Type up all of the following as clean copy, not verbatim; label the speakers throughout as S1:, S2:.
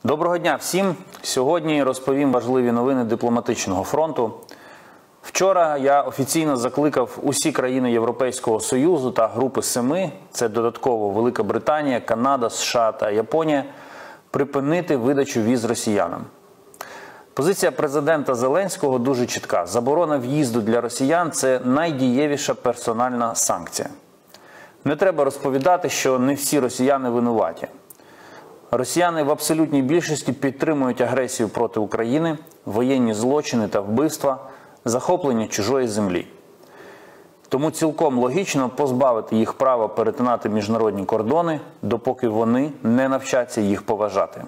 S1: Доброго дня всім! Сьогодні розповім важливі новини дипломатичного фронту. Вчора я офіційно закликав усі країни Європейського Союзу та Групи Семи, це додатково Велика Британія, Канада, США та Японія, припинити видачу віз росіянам. Позиція президента Зеленського дуже чітка. Заборона в'їзду для росіян – це найдієвіша персональна санкція. Не треба розповідати, що не всі росіяни винуваті. Росіяни в абсолютній більшості підтримують агресію проти України, воєнні злочини та вбивства, захоплення чужої землі. Тому цілком логічно позбавити їх права перетинати міжнародні кордони, допоки вони не навчаться їх поважати.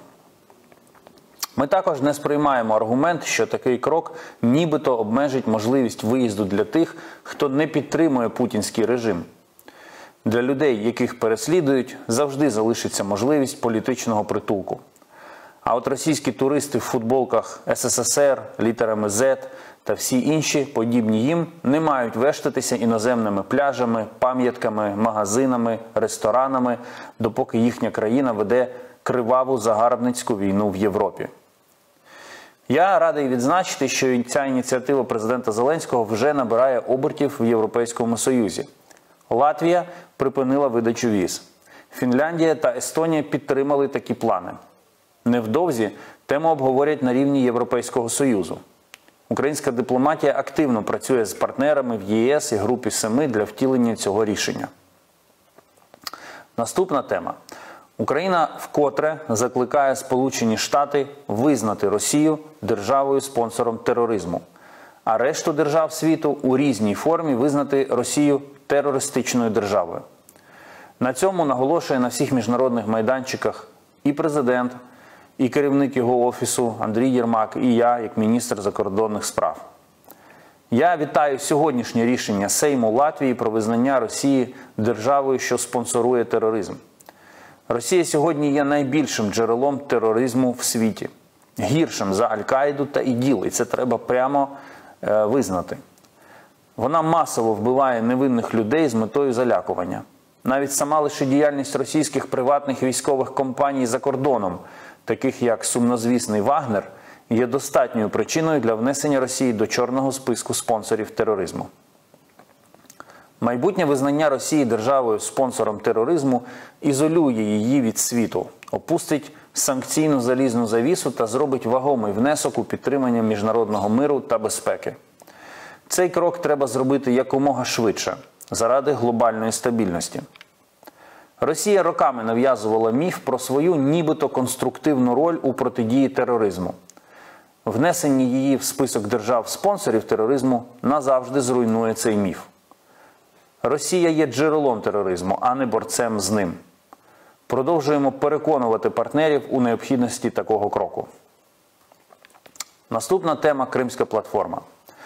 S1: Ми також не сприймаємо аргумент, що такий крок нібито обмежить можливість виїзду для тих, хто не підтримує путінський режим. Для людей, яких переслідують, завжди залишиться можливість політичного притулку. А от російські туристи в футболках СССР, літерами Z та всі інші, подібні їм, не мають вештатися іноземними пляжами, пам'ятками, магазинами, ресторанами, допоки їхня країна веде криваву загарбницьку війну в Європі. Я радий відзначити, що ця ініціатива президента Зеленського вже набирає обертів в Європейському Союзі. Латвія припинила видачу віз. Фінляндія та Естонія підтримали такі плани. Невдовзі тему обговорять на рівні Європейського Союзу. Українська дипломатія активно працює з партнерами в ЄС і Групі Семи для втілення цього рішення. Наступна тема. Україна вкотре закликає Сполучені Штати визнати Росію державою-спонсором тероризму, а решту держав світу у різній формі визнати Росію терористичною державою. На цьому наголошує на всіх міжнародних майданчиках і президент, і керівник його офісу Андрій Єрмак, і я, як міністр закордонних справ. Я вітаю сьогоднішнє рішення Сейму Латвії про визнання Росії державою, що спонсорує тероризм. Росія сьогодні є найбільшим джерелом тероризму в світі, гіршим за Аль-Каїду та ІДІЛ, і це треба прямо визнати. Вона масово вбиває невинних людей з метою залякування. Навіть сама лише діяльність російських приватних військових компаній за кордоном, таких як сумнозвісний Вагнер, є достатньою причиною для внесення Росії до чорного списку спонсорів тероризму. Майбутнє визнання Росії державою-спонсором тероризму ізолює її від світу, опустить санкційну залізну завісу та зробить вагомий внесок у підтримання міжнародного миру та безпеки. Цей крок треба зробити якомога швидше, заради глобальної стабільності. Росія роками нав'язувала міф про свою нібито конструктивну роль у протидії тероризму. Внесення її в список держав-спонсорів тероризму назавжди зруйнує цей міф. Росія є джерелом тероризму, а не борцем з ним. Продовжуємо переконувати партнерів у необхідності такого кроку. Наступна тема – Кримська платформа.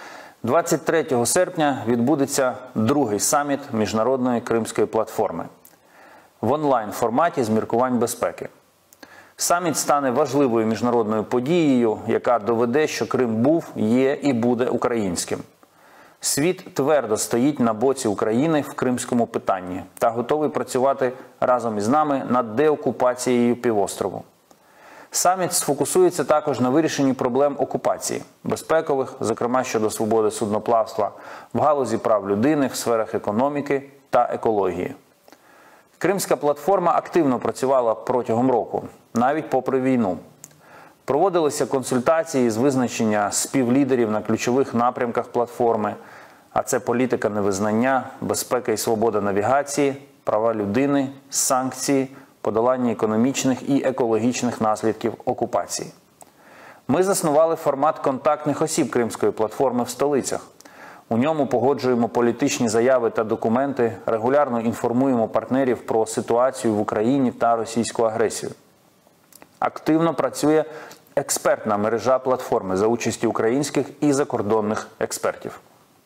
S1: 23 серпня відбудеться другий саміт Міжнародної Кримської платформи в онлайн-форматі з міркувань безпеки. Саміт стане важливою міжнародною подією, яка доведе, що Крим був, є і буде українським. Світ твердо стоїть на боці України в кримському питанні та готовий працювати разом із нами над деокупацією півострову. Саміт сфокусується також на вирішенні проблем окупації – безпекових, зокрема щодо свободи судноплавства, в галузі прав людини, в сферах економіки та екології. Кримська платформа активно працювала протягом року, навіть попри війну. Проводилися консультації з визначення співлідерів на ключових напрямках платформи, а це політика невизнання, безпека і свобода навігації, права людини, санкції, подолання економічних і екологічних наслідків окупації. Ми заснували формат контактних осіб Кримської платформи в столицях. У ньому погоджуємо політичні заяви та документи, регулярно інформуємо партнерів про ситуацію в Україні та російську агресію. Активно працює експертна мережа платформи за участі українських і закордонних експертів.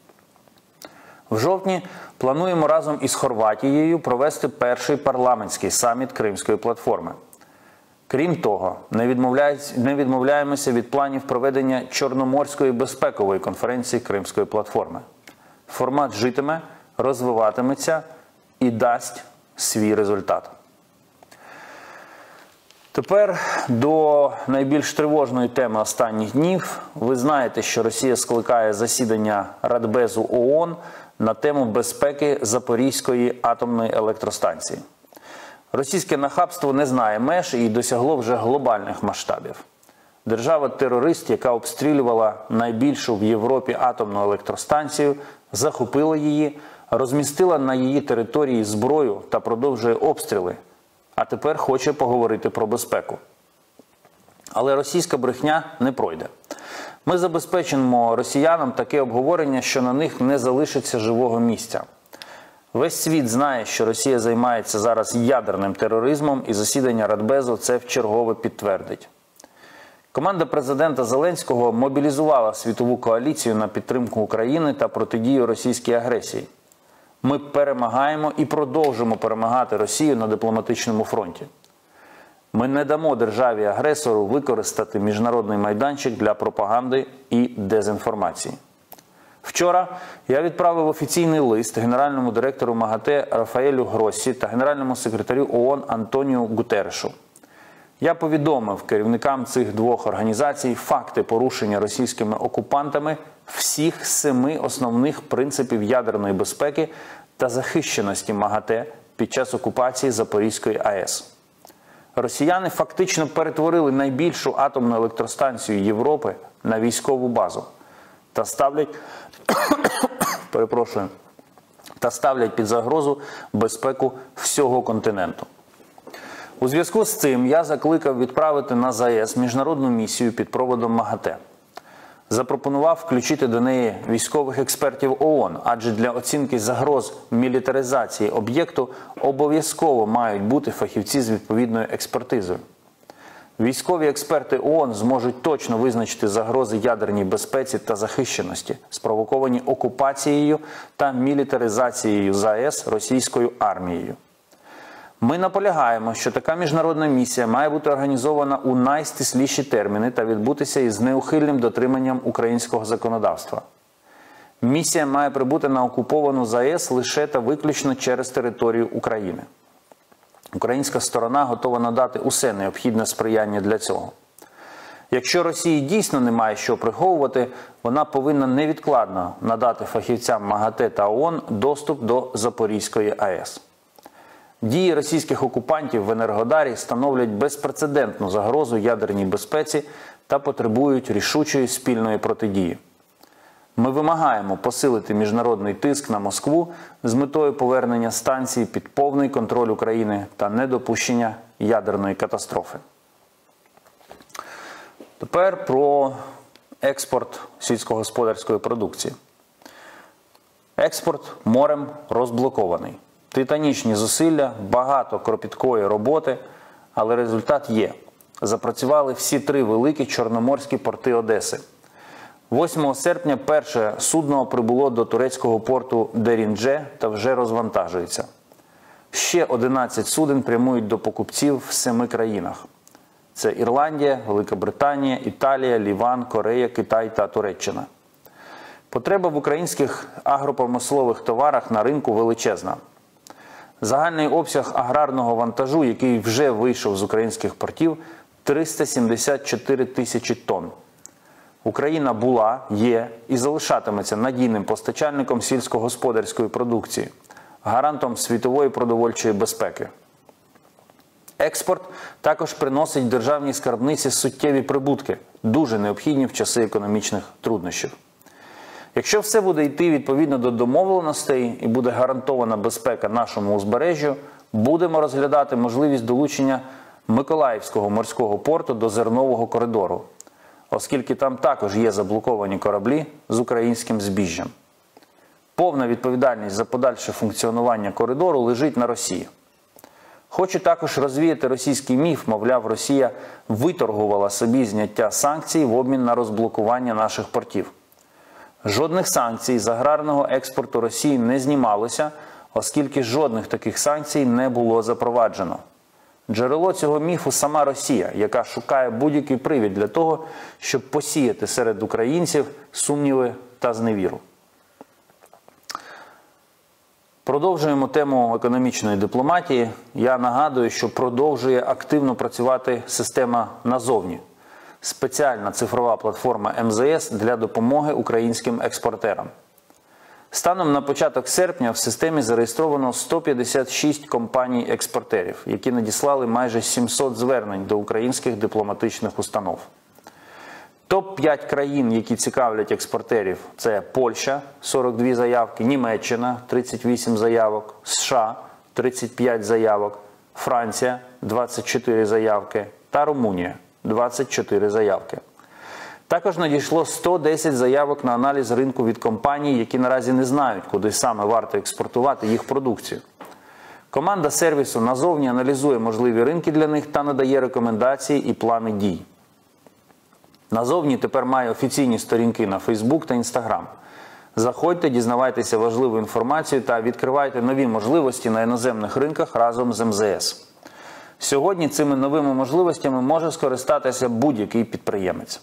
S1: В жовтні плануємо разом із Хорватією провести перший парламентський саміт Кримської платформи. Крім того, не відмовляємося від планів проведення Чорноморської безпекової конференції Кримської платформи. Формат житиме, розвиватиметься і дасть свій результат. Тепер до найбільш тривожної теми останніх днів. Ви знаєте, що Росія скликає засідання Радбезу ООН на тему безпеки Запорізької атомної електростанції. Російське нахабство не знає меж і досягло вже глобальних масштабів. Держава-терорист, яка обстрілювала найбільшу в Європі атомну електростанцію, захопила її, розмістила на її території зброю та продовжує обстріли. А тепер хоче поговорити про безпеку. Але російська брехня не пройде. Ми забезпечимо росіянам таке обговорення, що на них не залишиться живого місця. Весь світ знає, що Росія займається зараз ядерним тероризмом, і засідання Радбезу це вчергове підтвердить. Команда президента Зеленського мобілізувала світову коаліцію на підтримку України та протидію російській агресії. Ми перемагаємо і продовжимо перемагати Росію на дипломатичному фронті. Ми не дамо державі-агресору використати міжнародний майданчик для пропаганди і дезінформації. Вчора я відправив офіційний лист генеральному директору МАГАТЕ Рафаелю Гроссі та генеральному секретарю ООН Антоніу Гутеррешу. Я повідомив керівникам цих двох організацій факти порушення російськими окупантами всіх 7 основних принципів ядерної безпеки та захищеності МАГАТЕ під час окупації Запорізької АЕС. Росіяни фактично перетворили найбільшу атомну електростанцію Європи на військову базу та ставлять під загрозу безпеку всього континенту. У зв'язку з цим я закликав відправити на ЗАЕС міжнародну місію під проводом МАГАТЕ. Запропонував включити до неї військових експертів ООН, адже для оцінки загроз мілітаризації об'єкту обов'язково мають бути фахівці з відповідною експертизою. Військові експерти ООН зможуть точно визначити загрози ядерній безпеці та захищеності, спровоковані окупацією та мілітаризацією ЗАЕС російською армією. Ми наполягаємо, що така міжнародна місія має бути організована у найстисліші терміни та відбутися із неухильним дотриманням українського законодавства. Місія має прибути на окуповану ЗАЕС лише та виключно через територію України. Українська сторона готова надати усе необхідне сприяння для цього. Якщо Росії дійсно немає що приховувати, вона повинна невідкладно надати фахівцям МАГАТЕ та ООН доступ до Запорізької АЕС. Дії російських окупантів в Енергодарі становлять безпрецедентну загрозу ядерній безпеці та потребують рішучої спільної протидії. Ми вимагаємо посилити міжнародний тиск на Москву з метою повернення станції під повний контроль України та недопущення ядерної катастрофи. Тепер про експорт сільськогосподарської продукції. Експорт морем розблокований. Титанічні зусилля, багато кропіткої роботи, але результат є. Запрацювали всі 3 великі чорноморські порти Одеси. 8 серпня перше судно прибуло до турецького порту Деріндже та вже розвантажується. Ще 11 суден прямують до покупців в 7 країнах. Це Ірландія, Велика Британія, Італія, Ліван, Корея, Китай та Туреччина. Потреба в українських агропромислових товарах на ринку величезна. Загальний обсяг аграрного вантажу, який вже вийшов з українських портів – 374 тисячі тонн. Україна була, є і залишатиметься надійним постачальником сільськогосподарської продукції, гарантом світової продовольчої безпеки. Експорт також приносить державній скарбниці суттєві прибутки, дуже необхідні в часи економічних труднощів. Якщо все буде йти відповідно до домовленостей і буде гарантована безпека нашому узбережжю, будемо розглядати можливість долучення Миколаївського морського порту до зернового коридору, оскільки там також є заблоковані кораблі з українським збіжжям. Повна відповідальність за подальше функціонування коридору лежить на Росії. Хочу також розвіяти російський міф, мовляв, Росія виторгувала собі зняття санкцій в обмін на розблокування наших портів. Жодних санкцій з аграрного експорту Росії не знімалося, оскільки жодних таких санкцій не було запроваджено. Джерело цього міфу – сама Росія, яка шукає будь-який привід для того, щоб посіяти серед українців сумніви та зневіру. Продовжуємо тему економічної дипломатії. Я нагадую, що продовжує активно працювати система «Назовні» – спеціальна цифрова платформа МЗС для допомоги українським експортерам. Станом на початок серпня в системі зареєстровано 156 компаній-експортерів, які надіслали майже 700 звернень до українських дипломатичних установ. Топ-5 країн, які цікавлять експортерів – це Польща – 42 заявки, Німеччина – 38 заявок, США – 35 заявок, Франція – 24 заявки та Румунія – 24 заявки. Також надійшло 110 заявок на аналіз ринку від компаній, які наразі не знають, куди саме варто експортувати їх продукцію. Команда сервісу «Назовні» аналізує можливі ринки для них та надає рекомендації і плани дій. «Назовні» тепер має офіційні сторінки на Facebook та Instagram. Заходьте, дізнавайтеся важливу інформацію та відкривайте нові можливості на іноземних ринках разом з МЗС. Сьогодні цими новими можливостями може скористатися будь-який підприємець.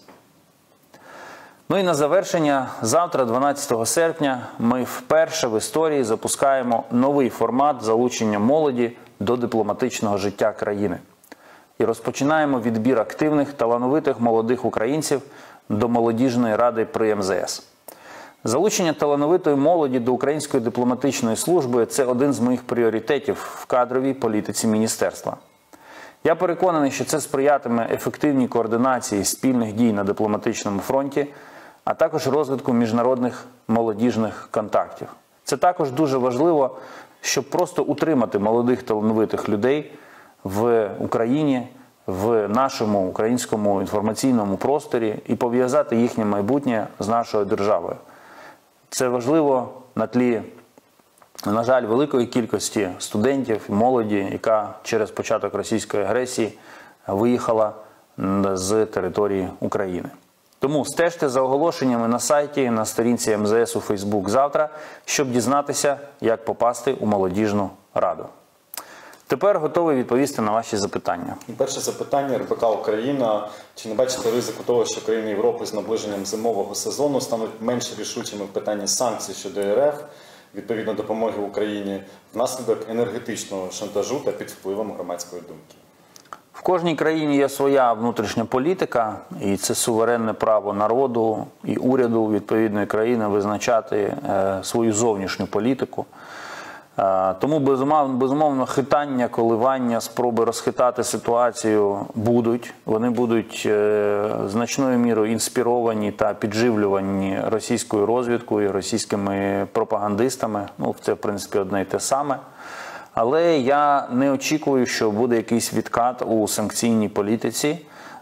S1: Ну і на завершення, завтра, 12 серпня, ми вперше в історії запускаємо новий формат залучення молоді до дипломатичного життя країни. І розпочинаємо відбір активних, талановитих молодих українців до молодіжної ради при МЗС. Залучення талановитої молоді до української дипломатичної служби – це один з моїх пріоритетів в кадровій політиці міністерства. Я переконаний, що це сприятиме ефективній координації спільних дій на дипломатичному фронті, а також розвитку міжнародних молодіжних контактів. Це також дуже важливо, щоб просто утримати молодих талановитих людей в Україні, в нашому українському інформаційному просторі і пов'язати їхнє майбутнє з нашою державою. Це важливо на тлі, на жаль, великої кількості студентів і молоді, яка через початок російської агресії виїхала з території України. Тому стежте за оголошеннями на сайті, на сторінці МЗС у Facebook завтра, щоб дізнатися, як попасти у молодіжну раду. Тепер готовий відповісти на ваші запитання.
S2: Перше запитання. РБК «Україна». Чи не бачите ризику того, що країни Європи з наближенням зимового сезону стануть менш рішучими в питанні санкцій щодо РФ, відповідно допомоги Україні, внаслідок енергетичного шантажу та під впливом громадської думки?
S1: В кожній країні є своя внутрішня політика, і це суверенне право народу і уряду відповідної країни визначати свою зовнішню політику. Тому, безумовно, хитання, коливання, спроби розхитати ситуацію будуть. Вони будуть значною мірою інспіровані та підживлювані російською розвідкою, російськими пропагандистами. Ну, це, в принципі, одне й те саме. Але я не очікую, що буде якийсь відкат у санкційній політиці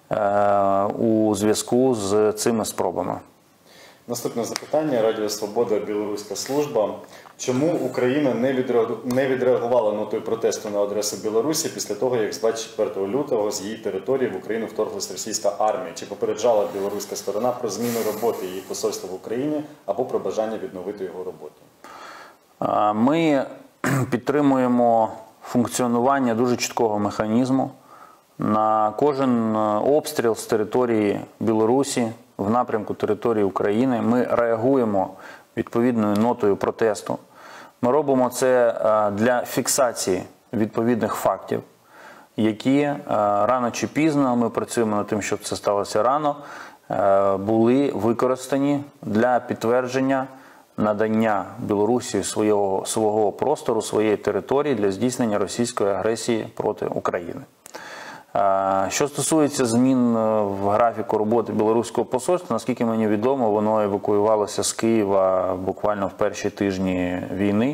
S1: у зв'язку з цими спробами.
S2: Наступне запитання. Радіо «Свобода», Білоруська служба. Чому Україна не відреагувала нотою протесту на адресу Білорусі після того, як з 24 лютого з її території в Україну вторглась російська армія? Чи попереджала білоруська сторона про зміну роботи її посольства в Україні або про бажання відновити його роботу?
S1: Ми підтримуємо функціонування дуже чіткого механізму. На кожен обстріл з території Білорусі в напрямку території України ми реагуємо відповідною нотою протесту. Ми робимо це для фіксації відповідних фактів, які рано чи пізно, ми працюємо над тим, щоб це сталося рано, були використані для підтвердження надання Білорусі свого простору, своєї території для здійснення російської агресії проти України. Що стосується змін в графіку роботи білоруського посольства, наскільки мені відомо, воно евакуювалося з Києва буквально в перші тижні війни.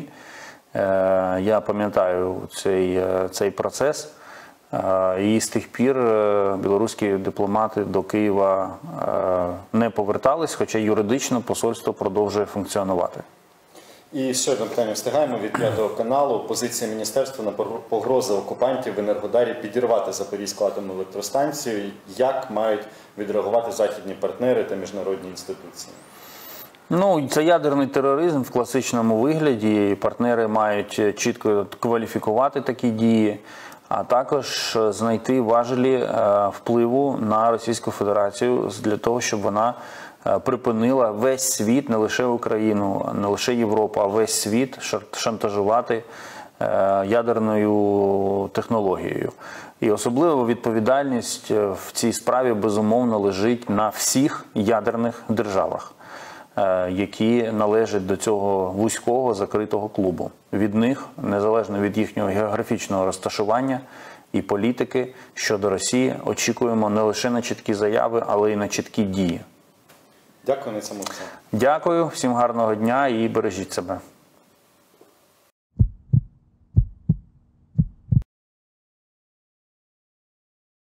S1: Я пам'ятаю цей процес. І з тих пір білоруські дипломати до Києва не повертались, хоча юридично посольство продовжує функціонувати.
S2: І ще одне питання встигаємо від 5 каналу. Позиція міністерства на погрози окупантів в Енергодарі підірвати Запорізьку атомну електростанцію. Як мають відреагувати західні партнери та міжнародні інституції?
S1: Ну, це ядерний тероризм в класичному вигляді. Партнери мають чітко кваліфікувати такі дії, а також знайти важелі впливу на Російську Федерацію для того, щоб вона припинила весь світ, не лише Україну, не лише Європу, а весь світ шантажувати ядерною технологією. І особлива відповідальність в цій справі, безумовно, лежить на всіх ядерних державах, які належать до цього вузького закритого клубу. Від них, незалежно від їхнього географічного розташування і політики щодо Росії, очікуємо не лише на чіткі заяви, але й на чіткі дії.
S2: Дякую на цьому все.
S1: Дякую, всім гарного дня і бережіть себе.